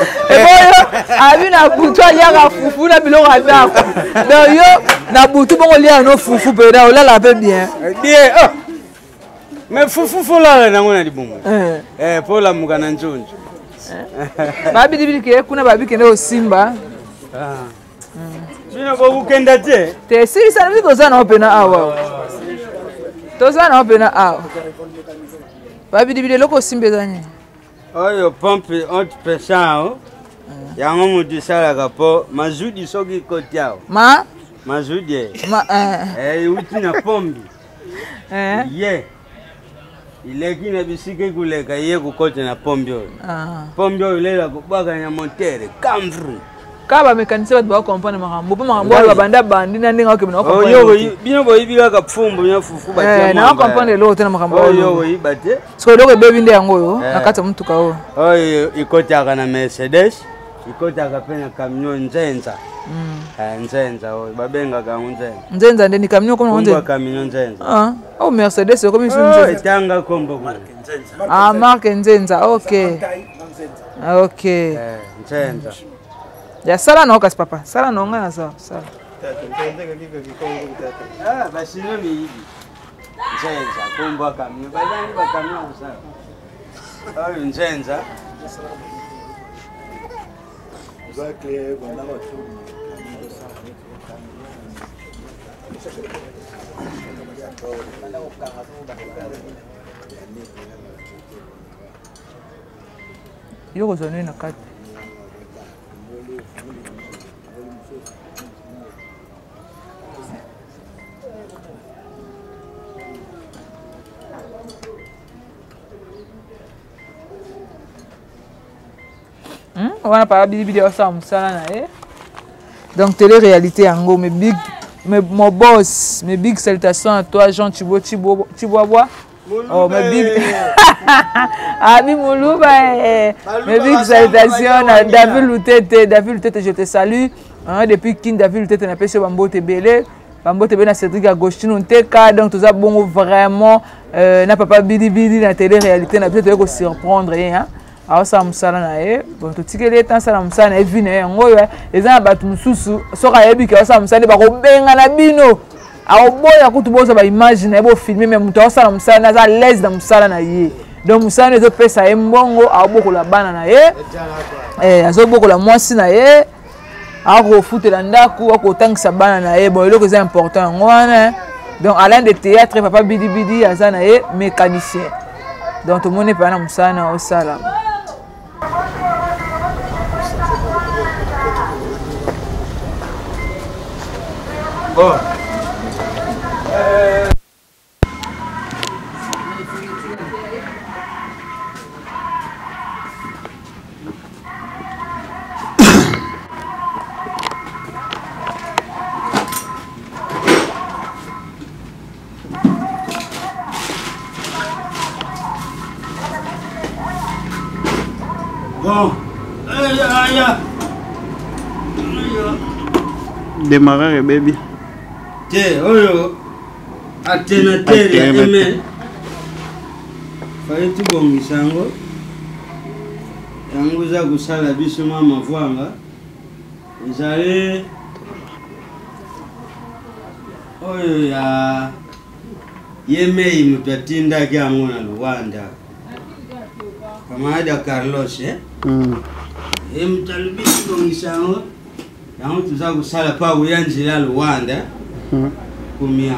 eboyo abi na butu aliaka fufu na biloko atako donc yo na butu bongo lia no fufu peda olala pe bien bien oh mais fufu fola na ngona libungu eh eh pola mukana njonjo babi dibili ke kuna babi kende osimba ah bino ko ukenda te te siri sana biko sana opena awa to sana opena awa babi dibili loko simbe zanye oyo pompe haute pression yango mutu salaka po mazudi soki kotiao ma mazudi ma eh uti na pombi eh ye ileki na bisike kuleka ye kukote na pombi oyo pombi oyo lela kubaka na montere kamvru kaba mécanicien ba comprendre makambo po makambo ba banda bandi na ndinga okebe na comprendre oyo bino boyi bika fumbu nya fufu ba tia na comprendre lo tena makambo oyo boyi bate so loko bebi nde yango yo nakata mutuka o oyo ikotaka na Mercedes ikotaka pena camion nzenza ah nzenza oyo babenga ka nzenza nzenza ndeni camion kono nzenza kwa camion nzenza ah oh Mercedes ko misu nzenza tanga kombo nzenza ah marque nzenza okay okay eh nzenza ya sala no kas papa sala no nga sawa sala ah basi no mi hivi nzenza kombo camion badani ba camion sawa oyo nzenza Exactly, bana watu. Yoko zone na kati. On va parler de vidéo ça donc télé-réalité en mes big mes mon boss mes big salutations à toi Jean Thibaut Thibaut Thibaut oh mes big Ami Moulouba mes big salutations à David Loutete David Loutete je te salue depuis King David Loutete na pêché Bambote Belé Bambote Belé na Cédric Agostino Nteka donc tout ça bon vraiment na papa Bidi Bidi na télé-réalité na peut-être ko surprendre hein awa sa musala na ye bon to tikele tan sala musala na evine yango yo eza batu mususu soka yebi ke sa musala ba ko benga na bino awo boya kutu boza ba image na bo filmer mais mutu sala musala na za l'aise na musala na ye donc musala ezo pesa ye mbongo awo bokola bana na ye eh azo bokola mwasi na ye ako futela ndaku ako tangisa bana na ye bon eloko eza important yango wana donc Alain de théâtre papa Bidi Bidi aza na ye mécanicien donc tout le monde est pas na musala na osala. Bon. Euh... Bon. Aïe, aïe. Démarrer, baby. Te, oyo, atenatere ya eme. Faye tubongisa yango. Yango za kusala biso mama vwanga. Ezale oyo ya yemei mutu atindaki yango na Luanda. Kamada Carlos, eh? Mm. E mutu alubisi bongisa yango. Yango tuza kusala pa kuyanjila Luanda. Mm. Kumia.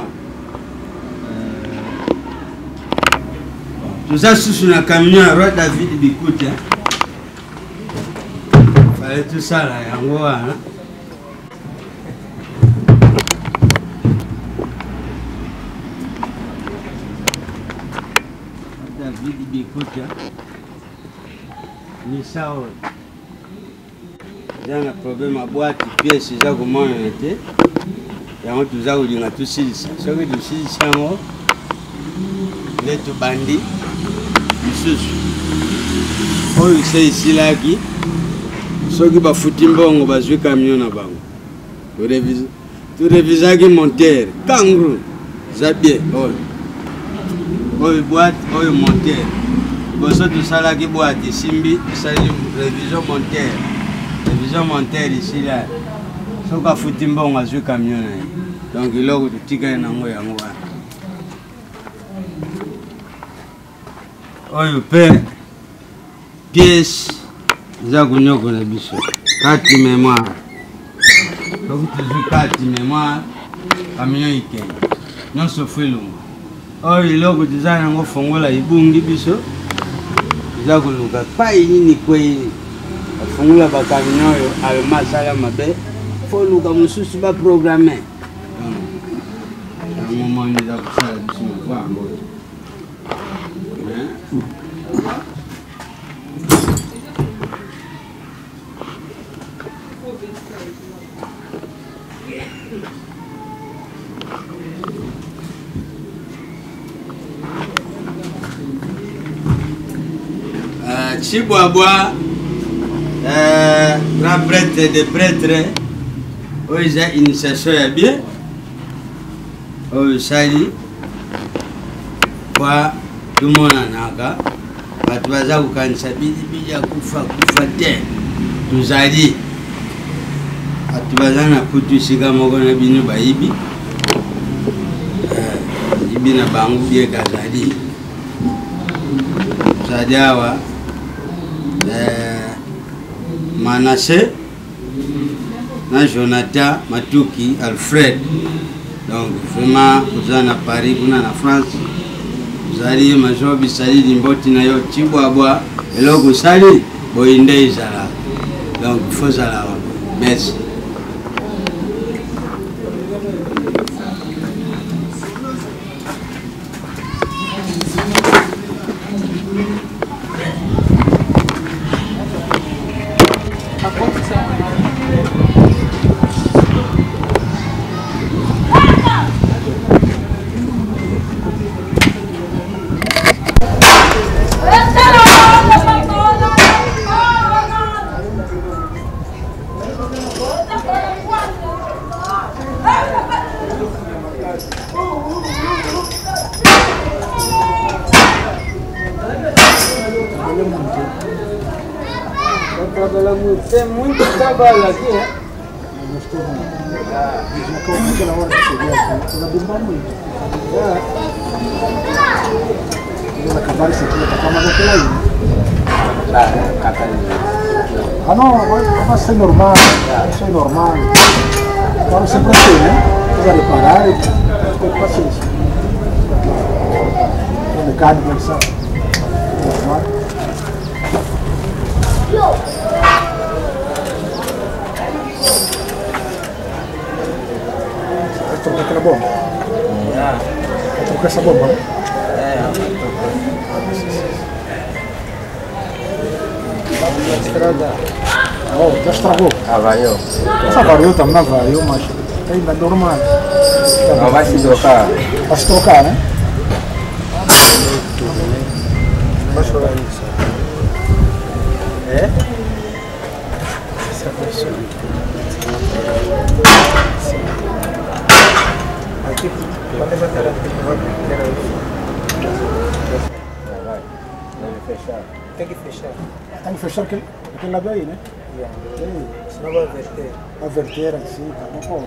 Tuza susu na camion roi David Bikuta. Fale tu sala yango wana. David Bikuta. Ni sawa. Jana problème a boîte pièce za komona te. Yango tuza kulinga tusilisa. Soki tusilisa yango leto bandi isusu oyo se isilaki soki bafuti mbongo bazwi camion na bango turevisa turevizaki montere kangru za bien oyo oyo boîte oyo montere boso tosalaki boîte simbi tosali révision monteur révision monteur ici là soki afuti mbongo azwi camion na ye donc iloko totikali nango yango wana oyo mpe pièce eza konyokola biso carte mémoire soki tozwi carte mémoire camion ikende nyonso fo elongo oyo iloko toza nango fongola ebungi biso eza koluka pai nini kweyini afongola bakamion oyo alema asala mabe fo luka mosusu baprogramme yango moni eza kosala biso moko yango Chibouaboua, euh, grand prêtre des prêtres, où il y a une initiation bien, où il s'agit, quoi, tout le monde en a, bah, tu vas avoir quand ça bidi bidi à koufa koufa terre, tout ça dit, tu vas avoir un coup de siga mogona binu ba ibi, ibi na bangu bien kazadi, ça dit awa. Manassé, na Jonathan Matuki, Alfred. Donc vraiment, vous êtes à Paris, vous êtes en France. Vous allez major bisali dimboti na yo Chibouaboua et là vous allez boinde izala. Donc il faut ça. Merci. Tem muito trabalho aqui, né? Gostou muito. Já que aquela hora que cheguei aqui, ela bomba muito. Quando acabar isso aqui, vai tacar mais aquela aí. Ah não, vai ser normal, vai ser normal. Agora sempre assim, né? Precisa reparar e ter paciência. O mecânico, ele sabe. Normal. Vai trocar aquela bomba? Vai trocar essa bomba, né? É, oh, já estragou. ah, variou. Essa variou também, não variou, mas ainda é normal. Não vai se trocar. Vai se trocar, né? Vai chorar isso. É? Essa pessoa. Aqui, quando essa terapia vai ter Vai, deve fechar. tem que fechar. Tem que fechar aquele, aquele lado aí, né? Yeah. Aí, Senão vai verter. a verter assim, tá? Não pode.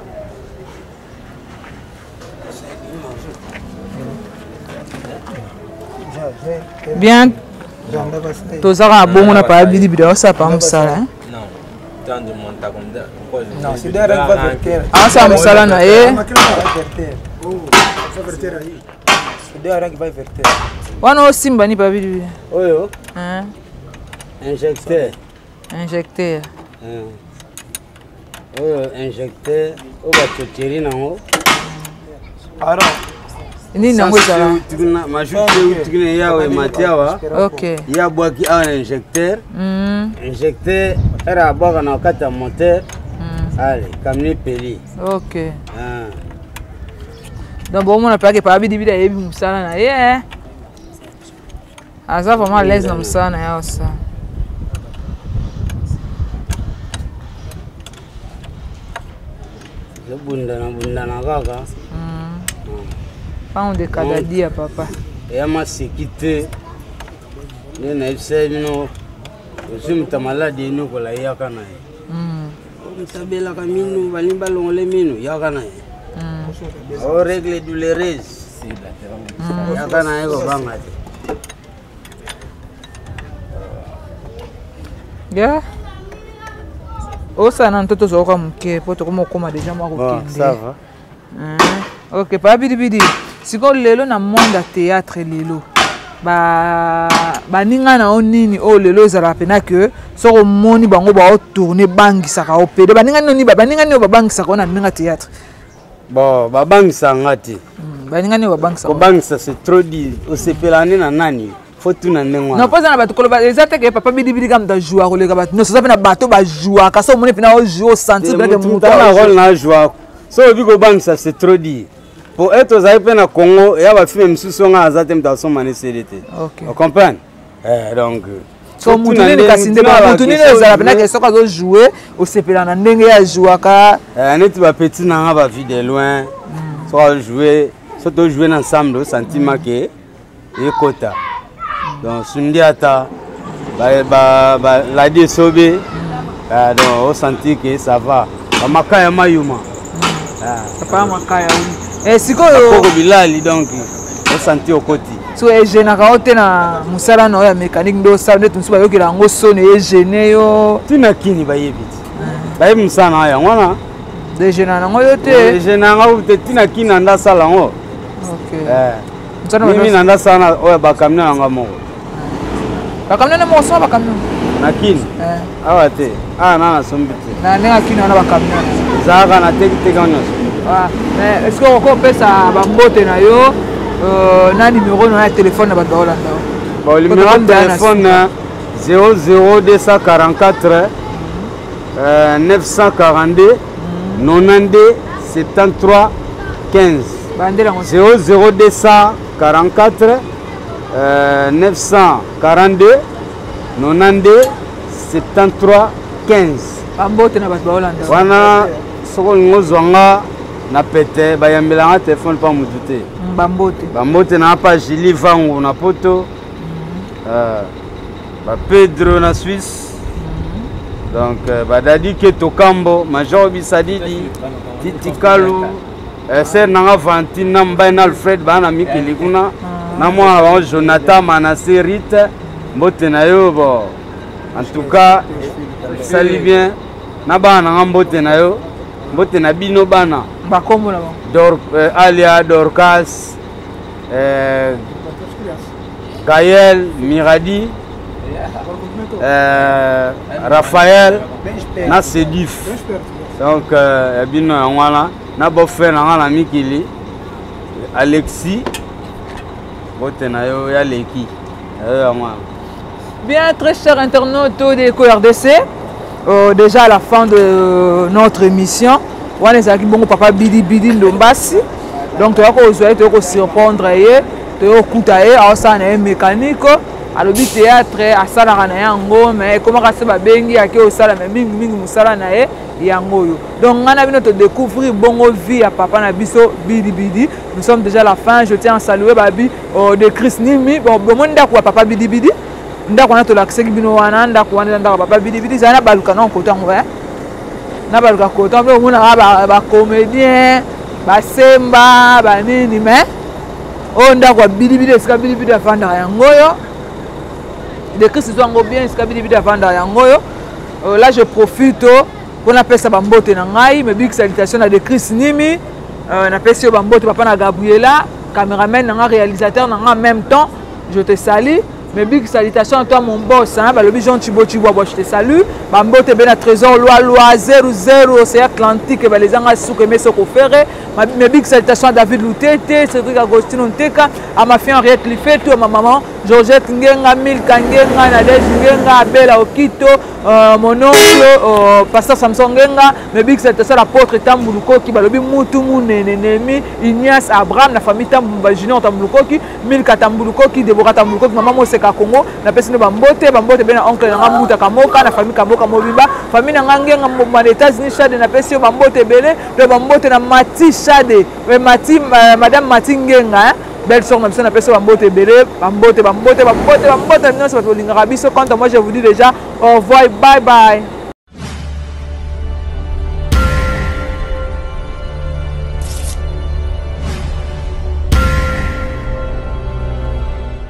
Já, já. Bien, Já andava a sair. tozaka bongo na pa bidi bidi osapa musala. Não, tanto de montar como de coisa. Não, se der, vai verter. Asa musala na ye. Aquilo vai verter. Vai verter aí. Se der, vai verter. Wana osimba ni pa bidi bidi. Oyo, Hein? injecteur. Injecteur. Hein. Oyo, injecteur. Oba totiri nango. Alors, Nini nango ezala? Tukuna mashuti tukuna yawe matiawa. OK. Ya bwaki awa na injecteur. Mm. Injecteur era bwaka na kata moteur. Mm. Allez, kamni peli. OK. Ah. Donc bon mona pa ke pa bidi bidi yebi musala na ye. Aza vraiment à l'aise na musala na ya osa. Bunda na bunda na kaka. Pas on de kadadia papa. Ya masekite. ne na ise bino osim tamalade ni ko la yaka na ye mm tabela ka minu balimba longole minu yaka na ye mm o règle douloureuse yaka na ye ko banga yeah osana ntoto zoka mke poto komo koma deja mwa kokende ça va ok pa bidi bidi siko lelo na monde ya théâtre lelo ba baninga na onini o lelo ezala pena que soko moni bango ba tourner bangisaka o pede baninga noni ba baninga ni ba bangisaka na ninga théâtre bon ba bangisa ngati baninga ni ba bangisa ko bangisa c'est trop dit o sepelane na nani faut tout na ndengwa non pas na bato koloba ezate ke papa bidi bidi kam da jouer ko lega bato no so na bato ba jouer ka so moni pena o jouer sentir que muta na rôle na jouer so bi ko bangisa c'est trop dit pour être aux aïpes na Congo il y a ba film sous nga azate mta so mané C D T OK on comprend eh donc so mutu ni kasinde ba mutu ni ezala pena ke so ka zo jouer o sepela na ndenge ya jouer ka eh neti ba petit na nga ba vie de loin so jouer so to jouer ensemble sentiment que et kota donc sundiata ba ba ba la di sobe ah donc on sentit que ça va ba makaya mayuma ah papa makaya eh siko ko bilali donc on sentit au côté so e gêna ka otena musala no ya mécanique ndo sa ndetu nsuba yokira ngo sone e gêné yo tina kini ba yebiti ba yeb musana ya ngwana de gêna na ngo yote de gêna nga ute tina kini nda sala ngo OK eh mimi nanda sana oya bakamina nanga moko bakamina na mo so bakamina nakini eh awa te ah na na sombite na nenga kini na bakamina zaka na teki teki onyoso ah mais est-ce que on pesa ba mbote na yo euh na numéro na téléphone na bato Hollanda bon le numéro de téléphone zéro zéro deux cent quarante-quatre euh neuf cent quarante-deux quatre-vingt-douze soixante-treize quinze zéro zéro deux cent quarante-quatre euh, neuf cent quarante-deux quatre-vingt-douze soixante-treize quinze bambote na bato ba Hollanda wana soko ngozwanga na pete bayambelanga telefone pa mutu te bambote bambote na pa Jili Vangu na poto euh, ba Pedro na Suisse donc euh, badadi ke tokambo major bisadidi titikalu euh, ser nanga Vantine na mbai na Alfred bana mikili kuna na mwana ba Jonathan Manassé Rite mbote na yo bo en tout cas sali bien na bana nga mbote na yo mbote na bino bana bakombo na ba Dor euh, Alia Dorcas euh, Gaël Miradi euh, Raphaël na Sedif donc euh, bino ngwana na bo frère nga na mikili Alexis bote na yo ya leki euh, bien très chers internautes de Eco R D C euh, déjà à la fin de notre émission on est avec bon papa Bidi Bidi Ndombasi donc tu vas ko zoé tu vas ko surprendre ye tu vas kuta ye a ça na mécanique alobi théâtre asala na yango mais comment ka se ba bengi ake o sala mais mingi mingi musala na ye yango yo donc ngana bino te découvrir bongo vie ya papa na biso Bidi Bidi nous sommes déjà à la fin je tiens à saluer babi euh, de Chris Nimi bon bon ndako ya papa Bidi Bidi ndako na to lakse bino wana ndako wana ndako papa Bidi Bidi zana baluka na kota ngo eh na baluka kota mpe mona ba ba comédien ba semba ba nini mais o ndako Bidi Bidi esika Bidi Bidi afanda yango yo de Chris zongo bien esika Bidi Bidi afanda yango yo là je profite pour appeler ça bambote na ngai mais big salutation à de Chris Nimi euh na pesi bambote papa na Gabriela caméraman na réalisateur na en même temps je te salue mais big salutation à toi mon boss hein ba le Jean Thibaut Thibaut je te salue bambote ben na trésor loi loi zéro zéro océan Atlantique ba les anga souke mais soko faire mais big salutation à David Lutete Cédric Agostino Nteka à ma fille Henriette Lifeto à ma maman Georgette Ngenga Milka Ngenga Nadège Ngenga Bella Okito euh, mon oncle euh, pasteur Samson Ngenga mais big salutation à l'apôtre Tambuluko qui ba lobi mutu munenenemi Ignace Abraham la famille Tambumba Junior Tambuluko qui Milka Tambuluko qui Deborah Tambuluko maman mo seka Congo na pesi no bambote bambote ben oncle na ngamuta kamoka na famille kamoka mobimba famille na ngenga mboma États-Unis Chade na pesi bambote belé de bambote na Mati Chade we Mati uh, madame Mati Ngenga hein? belle soeur na biso na peso bambote ebele bambote bambote bambote bambote na nyonso bato bolingaka biso quant à moi je vous dis déjà au revoir bye bye.